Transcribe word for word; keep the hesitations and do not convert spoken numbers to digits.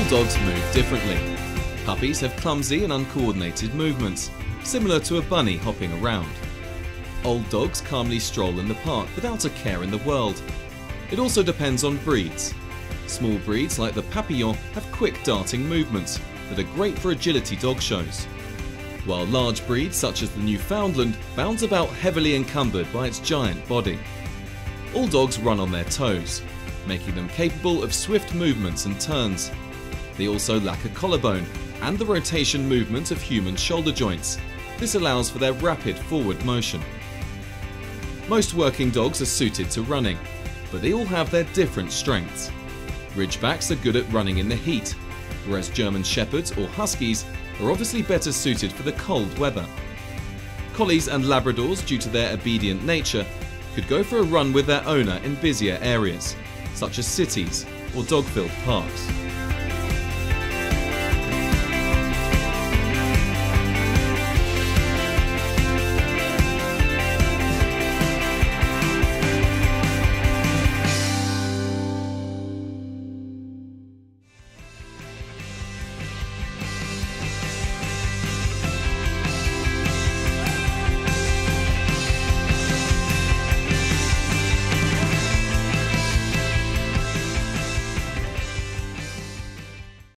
dogs move differently. Puppies have clumsy and uncoordinated movements, similar to a bunny hopping around. Old dogs calmly stroll in the park without a care in the world. It also depends on breeds. Small breeds like the Papillon have quick darting movements that are great for agility dog shows, while large breeds such as the Newfoundland bounce about heavily encumbered by its giant body. All dogs run on their toes, making them capable of swift movements and turns. They also lack a collarbone and the rotation movement of human shoulder joints. This allows for their rapid forward motion. Most working dogs are suited to running, but they all have their different strengths. Ridgebacks are good at running in the heat, whereas German Shepherds or Huskies are obviously better suited for the cold weather. Collies and Labradors, due to their obedient nature, could go for a run with their owner in busier areas, such as cities or dog-filled parks.